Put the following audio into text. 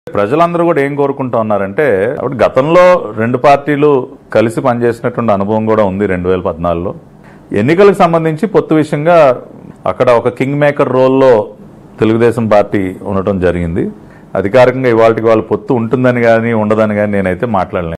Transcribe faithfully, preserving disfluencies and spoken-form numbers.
ప్రజలందరూ కూడా ఏం కోరుకుంటా ఉన్నారంటే అప్పుడు గతంలో రెండు పార్టీలు కలిసి పనిచేసినటువంటి అనుభవం కూడా ఉంది రెండు వేల పద్నాలుగులో ఎన్నికలకు సంబంధించి పొత్తు విషయంగా అక్కడ ఒక కింగ్ మేకర్ రోల్లో తెలుగుదేశం పార్టీ ఉండటం జరిగింది. అధికారికంగా ఇవాళకి వాళ్ళు పొత్తు ఉంటుందని కానీ ఉండదని కానీ నేనైతే మాట్లాడలేను.